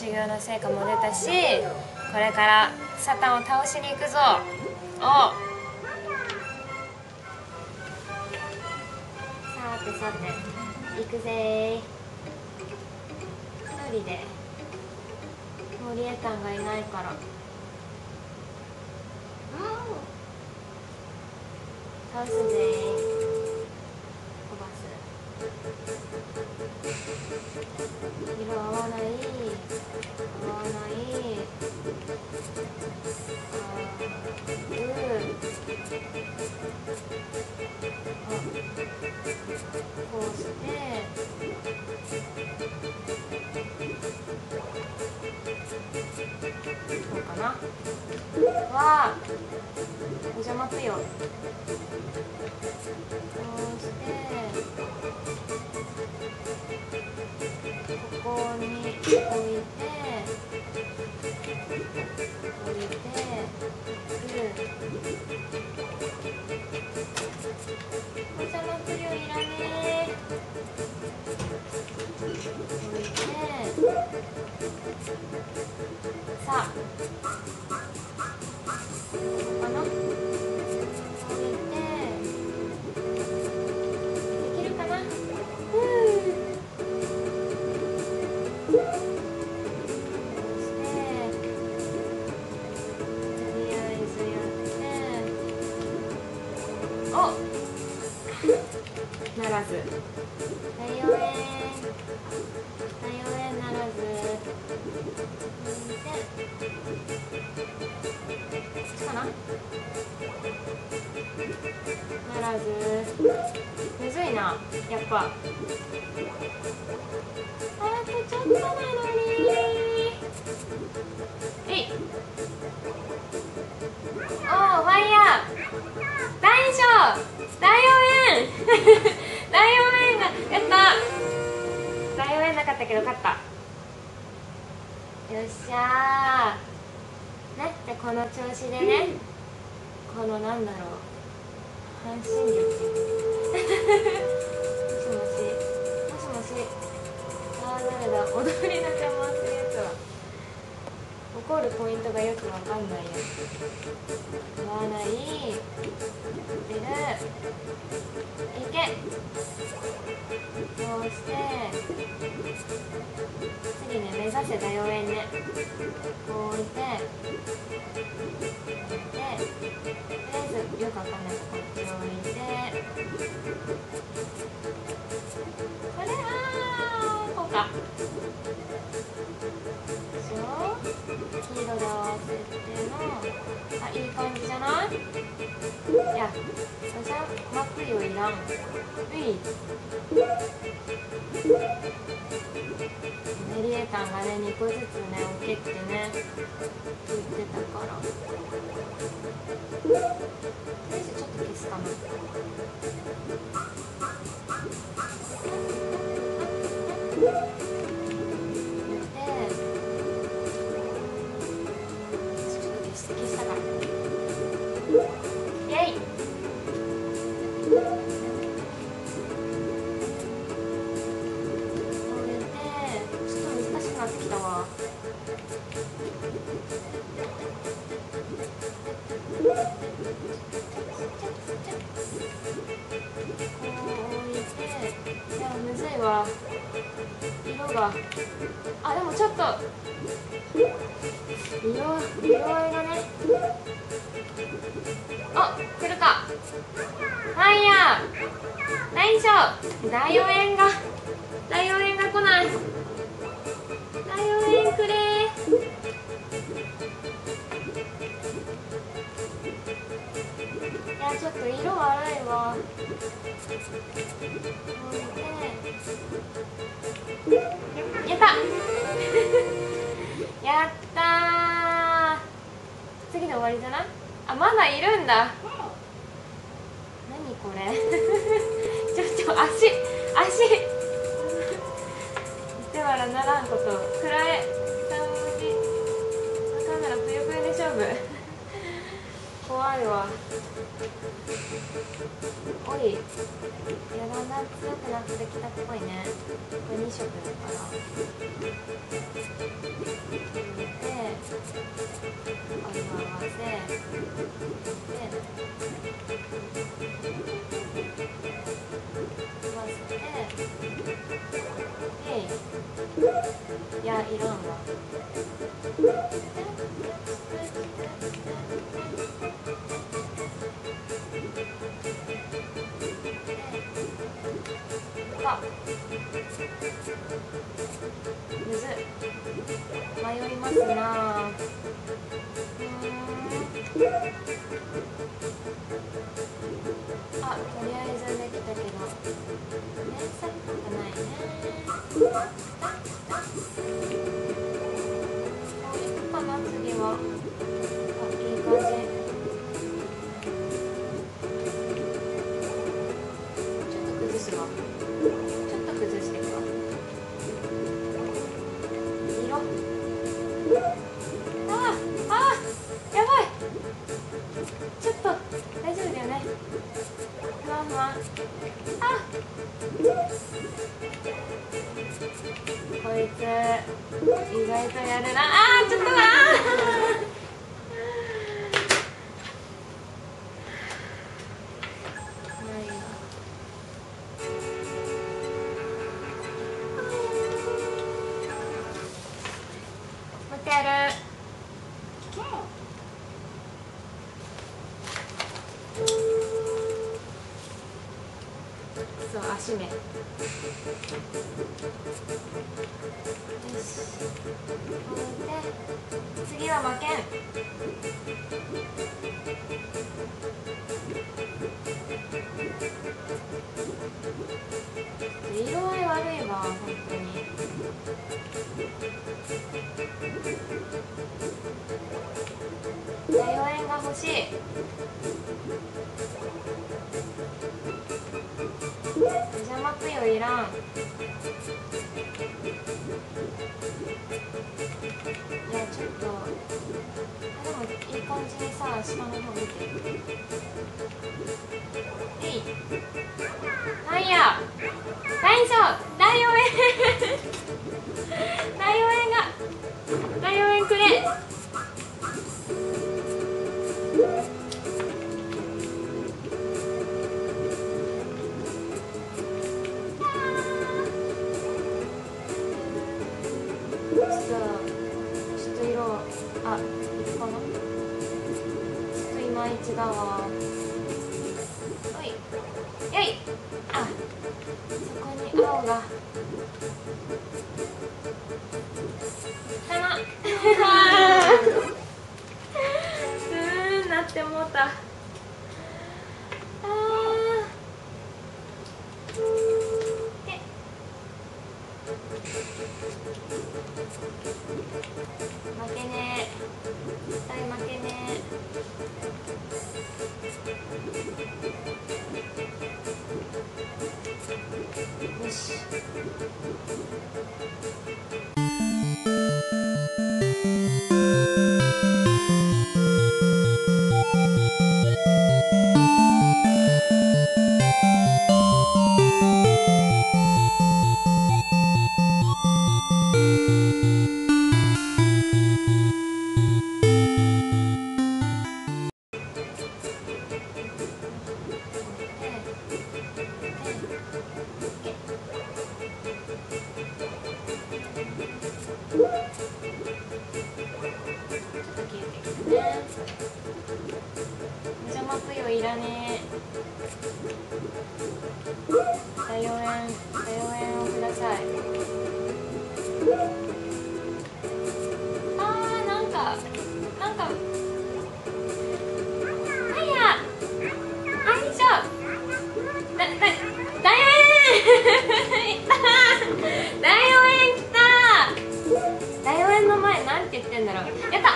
修行の成果も出たし、これからサタンを倒しに行くぞ。お、さてさて行くぜー。一人でもうリエタンがいないから、倒すぜー。飛ばす。色合わない、合わない。こうしてこうかな。わあ、お邪魔つよ。こうしてここに置いてお邪魔つよ、いらねー。置いて、さあここかな。置いてできるかな。お、ならず。大応援ならず。こっちかな。ならず。むずいな、やっぱ。あとちょっとなのに。えい。おー、ファイヤー。大将、大応援大応援がやった。大応援なかったけど勝った。よっしゃーね。でこの調子でね、このなんだろう、半身力もしもしもしもし。あー、誰だ、踊りの邪魔するやつは。怒るポイントがよくわかんないやつ。合わない。出る。いけ。こうして次ね、目指せ大応援ね。こう置いて、とりあえずよくわかんないからこっち置いて、これ、こうか。黄色で合わせての、あ、いい感じじゃない？いや、おじゃまくよいらん。うい。メリエタンがね、2個ずつね、置けってね、言ってたから。とりあえずちょっと消すかな。色が、あ、でもちょっと色合いがね。あ、来るか。ファイヤー。大将、大応援が来ない。大応援くれー。いや、ちょっと色悪いわ。やったやったー。次で終わりじゃない？あ、まだいるんだ。何これ足手わらならんこと。暗え。カメラぷよぷよで勝負怖いわ。おい、やだんだん強くなってきたっぽいね。これ2色だから。 いや、いらんわ。むずっ、迷いますなあ。あ、とりあえずできたけど連鎖っぽくないね。いくかな、次は。あ、いい感じ。ちょっと崩すわ。ちょっと崩していくわ。色。ああ、やばい。ちょっと大丈夫だよね。ふわふわ。あ、こいつ意外とやるな。あー、ちょっとなもう一回やる。そう、足ね。よし、これで次は負けん。色合い悪いわ、本当に。大応援が欲しい。邪魔ぷよいらん。いや、ちょっとでもいい感じにさ、下の方見て。えい、なんや大将、大応援大応援が、大応援くれ。ちょっと色、あ、いくかな。ちょっといまいちだわ。おい、よい。あ、そこに青がかななってもうた。負けねえ、絶対負けねえ。よし。邪魔ぷよいらねえ。大応援をください。あー、なんかなんや、あいしょ、大応援いったー、大応援来た。大応援の前なんて言ってんだろう。やった。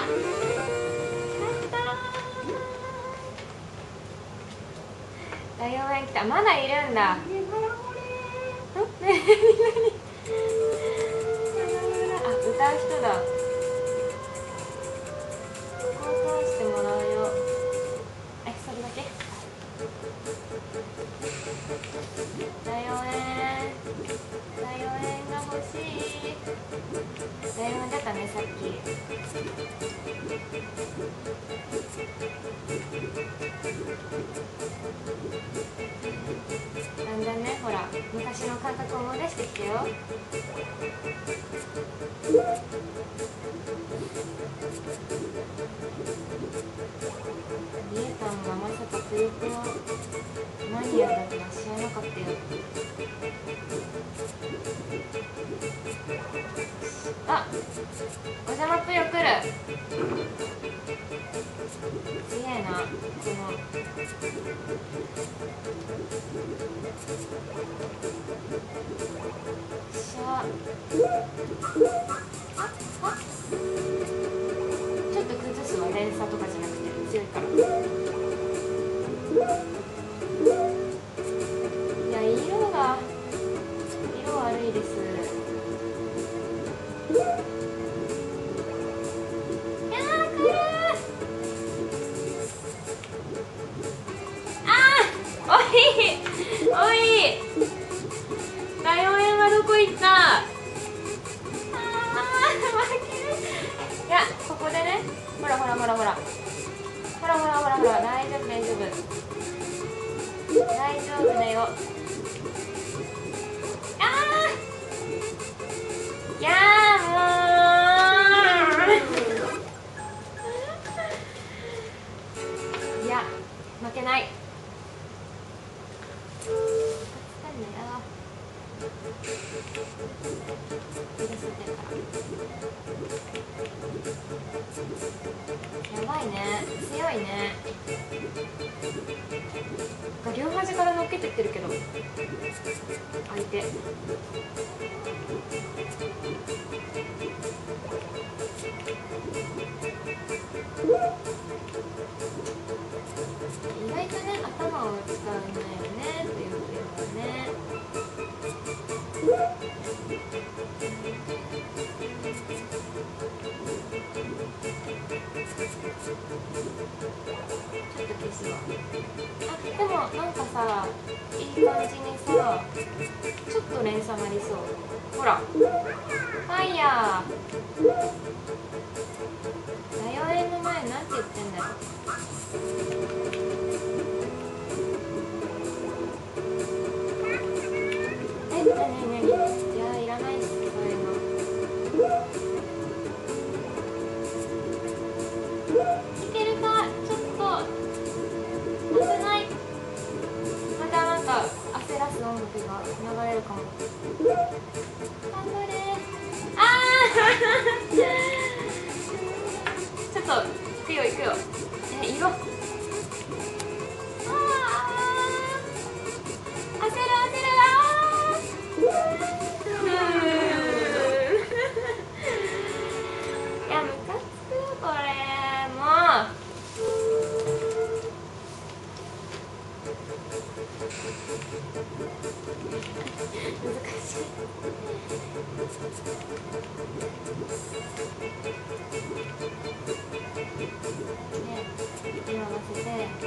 大応援来た。まだいるんだ。あ、歌う人だ。こう通してもらうよ。それだけ。大応援が欲しい。大応だんだんね、ほら昔の感覚を思い出してきてよ。りえたんがまさかぷよぷよマニアだとは知らなかったよ。あ、お邪魔ぷよ来る。すげえな、このしゃあ、ちょっと崩すわ、連鎖とかじゃなくて強いから。いや、色悪いです。おい、ライオン園はどこ行った。負ける。いや、ここでね、ほら、大丈夫だよ。いやー、もういや、負けない。やばいね、強いね。両端から乗っけてってるけど相手。意外とね、頭を使うんだよねっていうのはね。ちょっと消すわ。あ、でもなんかさ、いい感じにさ、ちょっと連鎖なりそう。ほら、ファイヤー。ライオン園の前なんて言ってんだよ。なに、いや、いらないっす、そういうの。いけるか、ちょっと危ない。またなんか焦らす音楽が流れるかも。頑張れ。ちょっと行くよ。色。焦る。いや、ムカつくこれもう。難しい。今合わせて大丈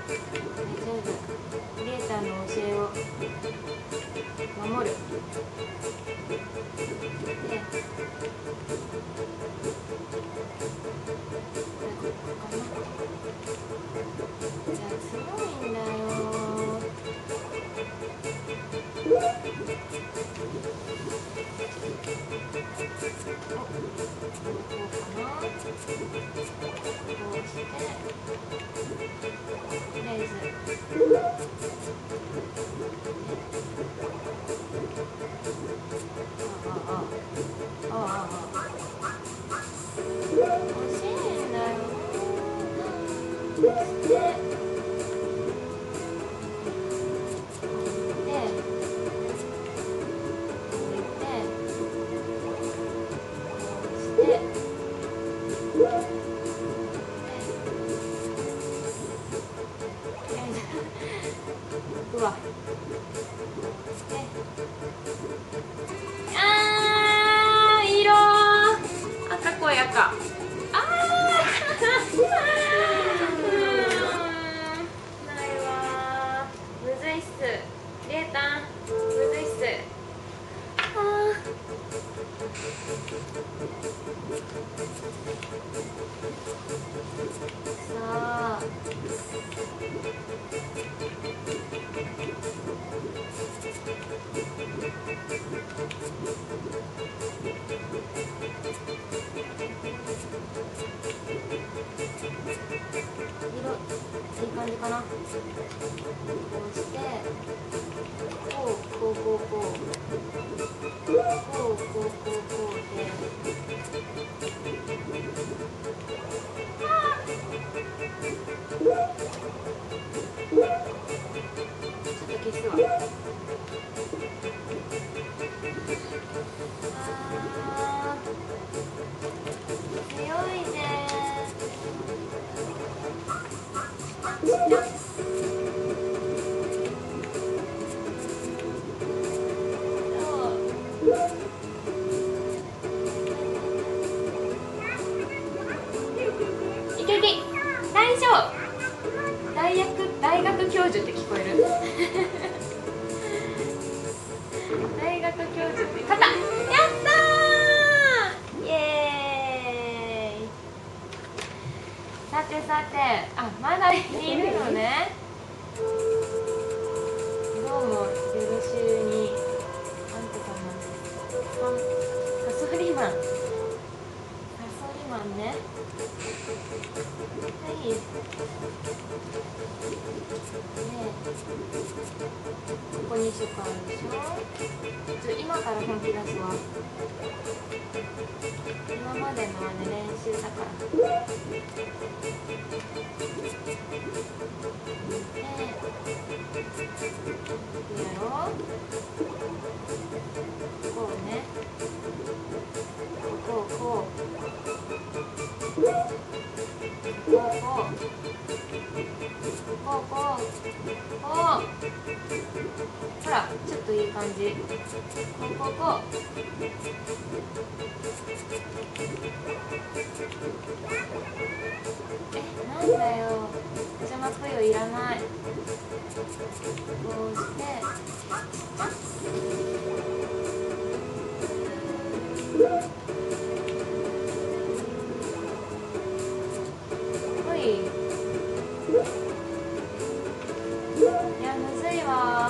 夫。りえちゃんの教えを守る。で、じゃあ強いんだよ。こうかな。こうしてレイズ。惜しいんだよ。そしてうわ。色赤濃い赤。ないわ。むずいっす。りえたん、むずいっす。 いけいけ、大丈夫。大学教授って聞こえる大学教授って勝った。やったー、イエーイ。さてさて、あ、まだいるのね。どうもよろしゅうに。なんてかな、サソリマンね。はい。ここに色あるでしょ。今から本気出すわ。今までのはね、練習だから。いいやろ。こうね。こう。こう。ほら、ちょっといい感じ。こう。なんだよ。邪魔ぷよいらない。こうして。ほい。いや、むずいわ。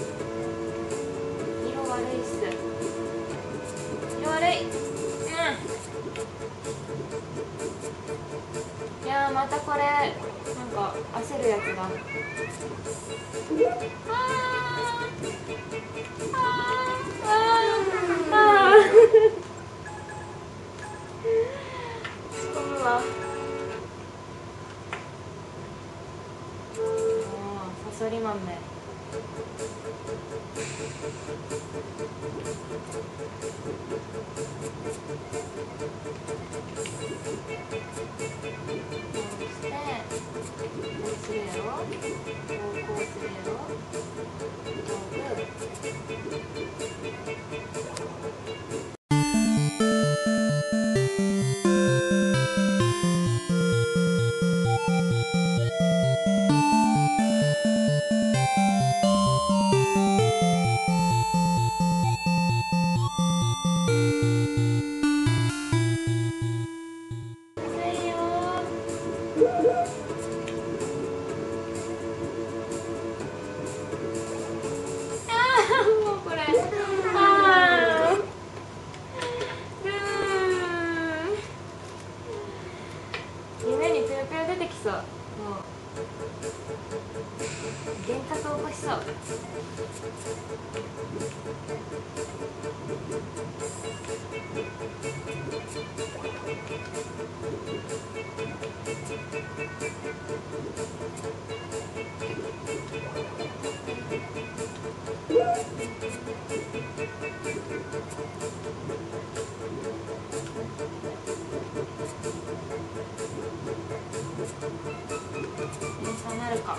色悪いっす。色悪い。いやー、またこれなんか焦るやつだ。仕込むわ。サソリ豆。するやろ。こうするやろ。もうこれ。夢にぷよぷよ出てきそう。もう幻覚起こしそう。そうなるか。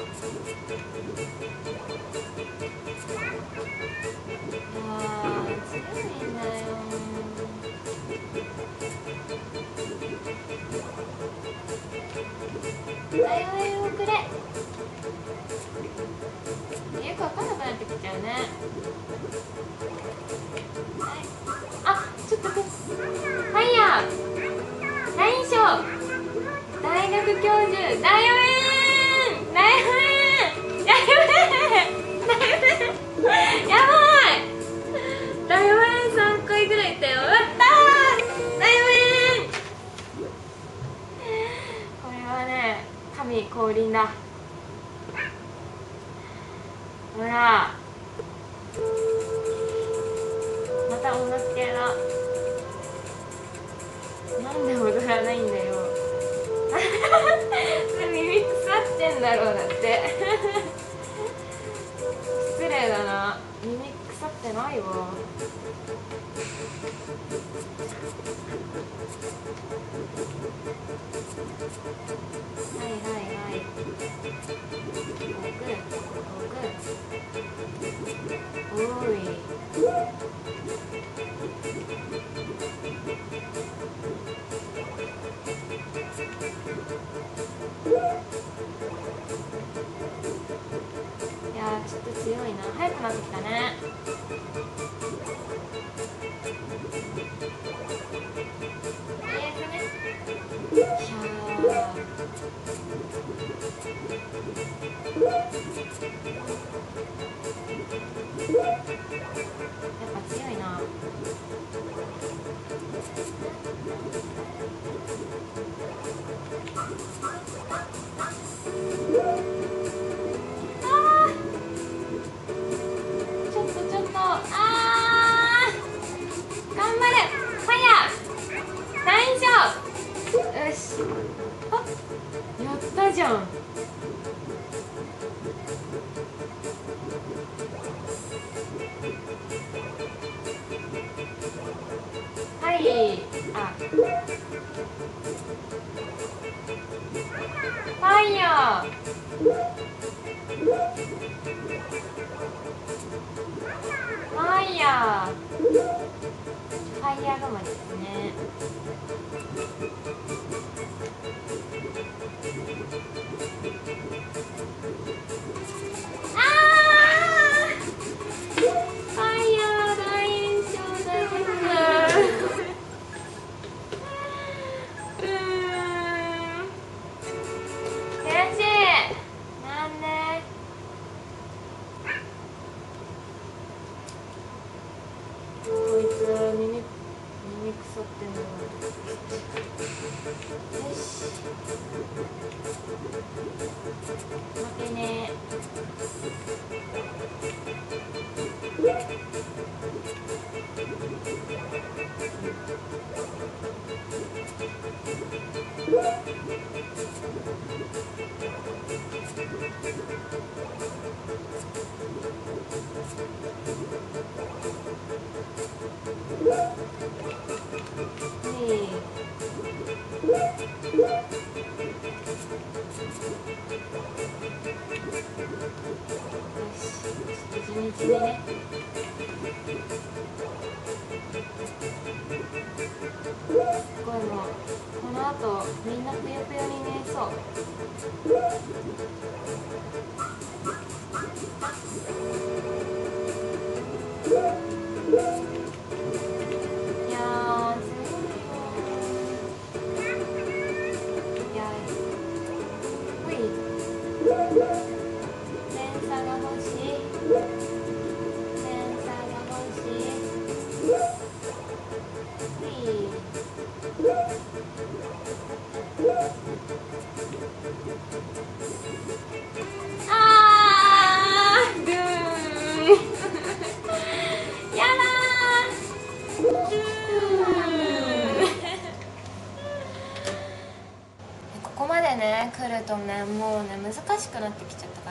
強いんだよ。だいぶ遅れ。よくわかんなくなってきちゃうね。はい、あ、ちょっとはいや、大将、大学教授、だよやばい。だよ3回ぐらいいったよ。やったー、だよこれはね、神降臨だ。ほら、また音楽系だ。なんで踊らないんだよ耳腐ってんだろう。だって失礼だな。耳腐ってないわ。はい。 早くなってきたね。よっしゃー。やっぱ強いな。やったじゃん。はい、あ、ファイヤー。ファイヤー。ファイヤー止まりですね。地道にね。すごい、もうこの後みんなぷよぷよに見えそう。いやー、すごいよ。いやー、ほい、連鎖が欲しい。ここまでね来るとね、もうね難しくなってきちゃったから、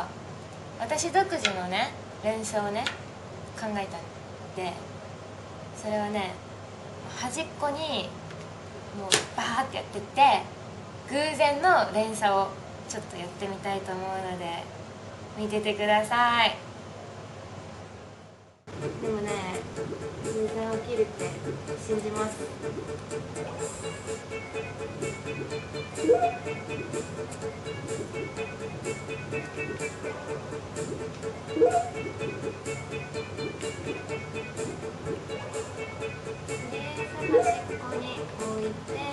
私独自のね連射をね考えたんで、それはね端っこにもうバーってやってって偶然の連射をちょっとやってみたいと思うので見ててください。でもね、偶然起きるって信じます。で、端っこに置いて、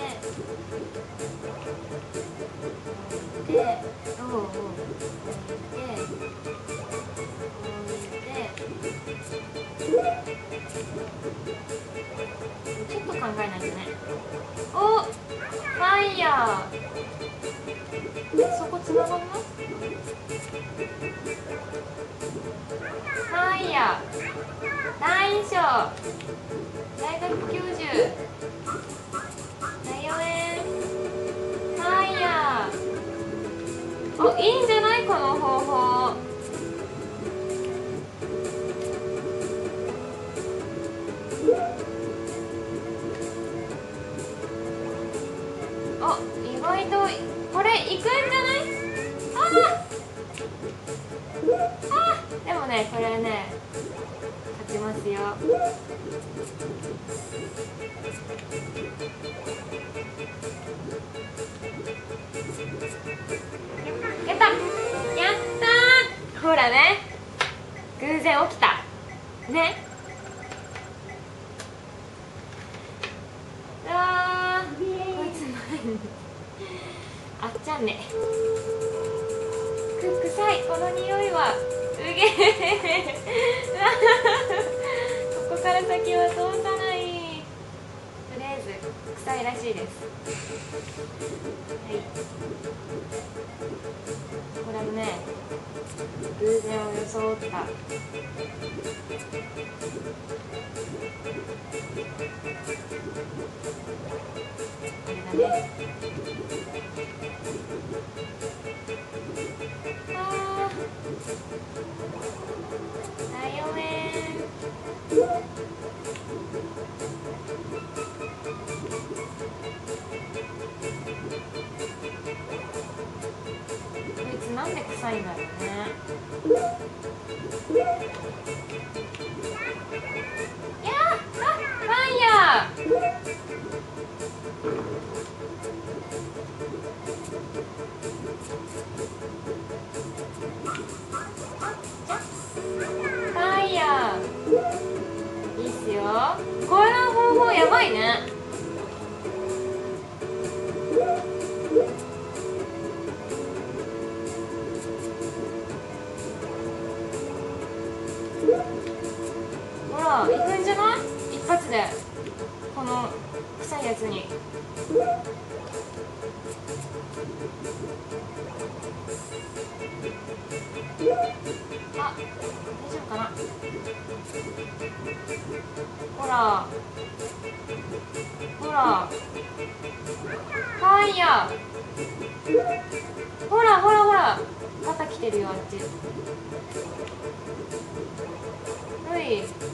ちょっと考えないとね。お、ファイヤー。そこつながんな。ファイヤー。大印象。大学教授。大4円。ファイヤー。お、いいんじゃないこの方法。意外とこれいくんじゃない？でもね、これね勝ちますよ。やったやったー。ほらね、 起きたね。あー、こいつ何あっちゃんね。臭い、この匂いは。うげえここから先は通さない。とりあえず臭いらしいです。はい、これもね、偶然を装ったこれだね。あー、ライオン園。こいつなんで臭いんだろうね。いやー、あ、ファイヤー。ファイヤーいいっすよ。これの方法やばいね。ほら、いくんじゃない？一発でこの臭いやつに。あ、大丈夫かな。ほらほら、ファイヤー。ほらほらほら、肩来てるよ、あっち。はい、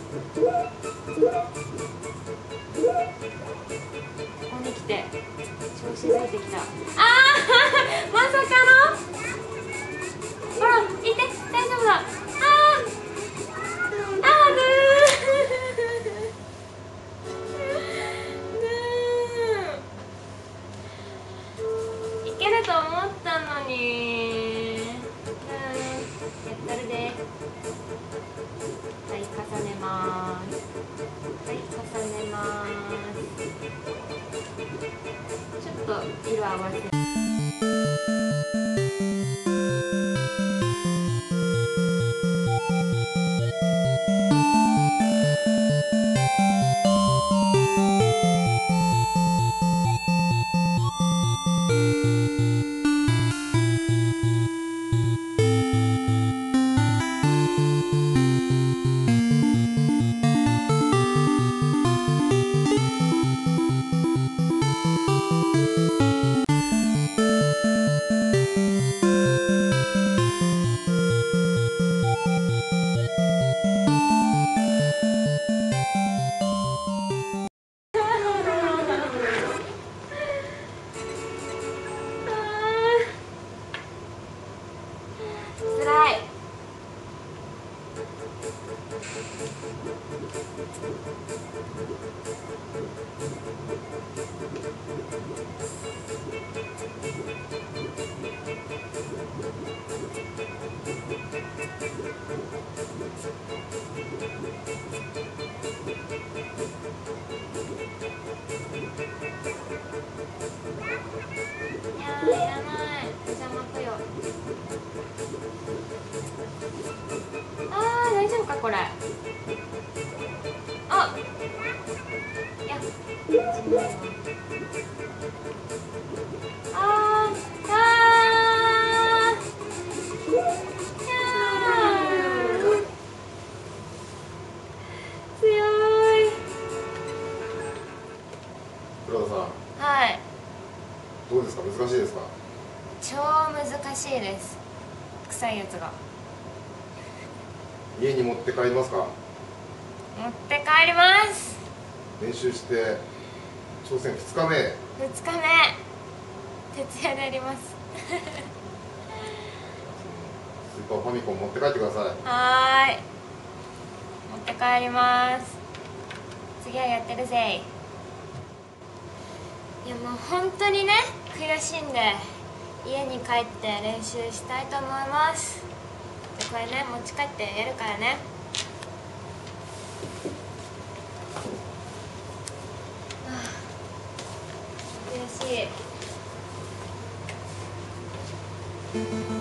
ここに来て調子づいてきた。あーまさかの。ほら、いて、大丈夫だ。あーあー、いけると思ったのに。やったるで。はい、重ねます。はい、重ねます。ちょっと色合わせ。いらない、邪魔ぽよ。あー、大丈夫かこれ。あ、いや、あーあー、強い。 黒田さん、 はい、 どうですか、難しいですか？ 超難しいです。臭いやつが。 家に持って帰りますか？ 持って帰ります。 練習して挑戦2日目。 2日目徹夜でやります。 スーパーファミコン持って帰ってください。 はーい、持って帰ります。次はやってるぜ。いや、もう本当にね、悔しいんで家に帰って練習したいと思います。で、これね、持ち帰ってやるからね。 き。